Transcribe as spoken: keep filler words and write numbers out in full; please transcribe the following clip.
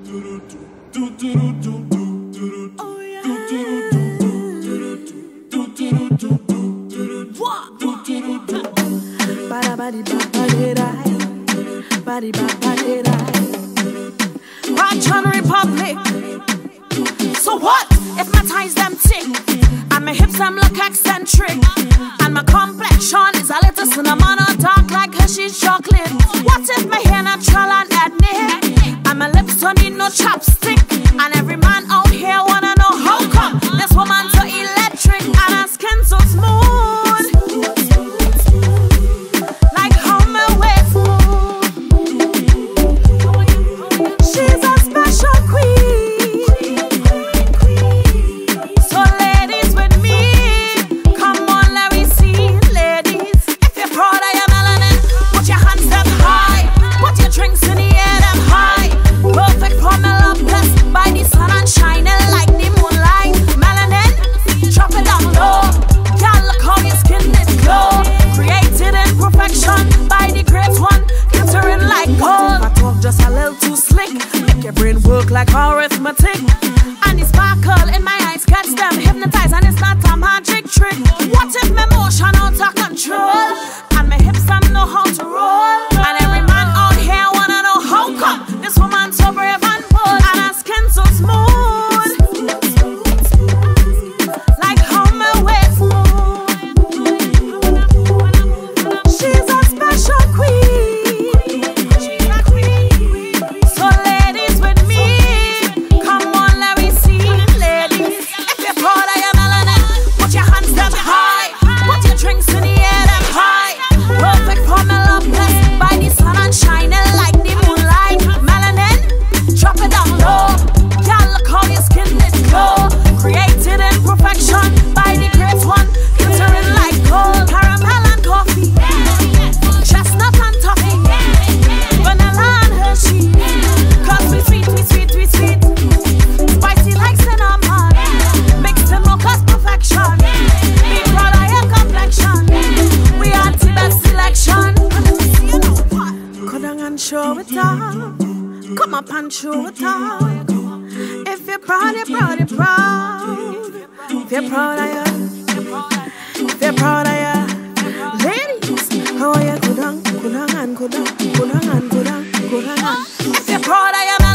Badjohn Republic. So what if my ties them tick and my hips them look eccentric and my complexion is a little cinnamon or dark like Hershey's chocolate? What if my hair natural and ethnic and my lips don't need no chapstick and every man out here wanna know how come this woman so electric and her skin so smooth like how my waist move? She's a special queen. So ladies with me, come on let me see. Ladies, if you're proud of your melanin, put your hands up high, put your drinks in the air them high. Perfect formula blessed by the sun and shining like the moonlight. Melanin, drop it down low. Y'all look how your skin is glow. Created in perfection by the great one, glittering like gold. I talk just a little too slick, make your brain work like arithmetic. And the sparkle in my eyes gets them hypnotized, and it's not a magic trick. What if my motion out of control and my hips them know how to roll? And every man out here wanna know how come this woman so brave and bold and her skin so smooth like how my waist move. She's a special queen. She's a queen. So ladies with me, come on let me see. Ladies, if you're proud of your melanin, put your hands up high, put your drinks in the air them high. Perfect formula blessed by the sun and shining like the moonlight. Melanin, drop it down low. Y'all look how your skin is glow. Created in perfection by the great one, glittering like gold. Caramel and coffee, chestnut and toffee, vanilla and Hershey. Cause we sweet, we sweet, we sweet, spicy like cinnamon, mixed in mocha's perfection. Be proud of your complexion. We are the best selection. Go down and show it off. Come up and show it off. If you're proud, you're proud, you're proud. If you're proud of you, if you're proud of you, ladies, how are you? Go down, go down and go down, go down and go down, go down. If you're proud of you.